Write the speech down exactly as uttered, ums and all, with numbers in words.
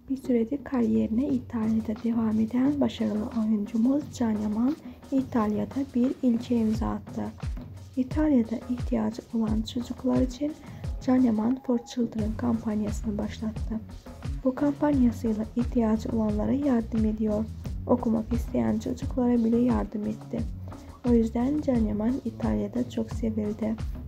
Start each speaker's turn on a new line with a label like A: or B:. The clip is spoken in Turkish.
A: Bir süredir kariyerine İtalya'da devam eden başarılı oyuncumuz Can Yaman, İtalya'da bir ilke imza attı. İtalya'da ihtiyacı olan çocuklar için Can Yaman for Children kampanyasını başlattı. Bu kampanyasıyla ihtiyacı olanlara yardım ediyor. Okumak isteyen çocuklara bile yardım etti. O yüzden Can Yaman İtalya'da çok sevildi.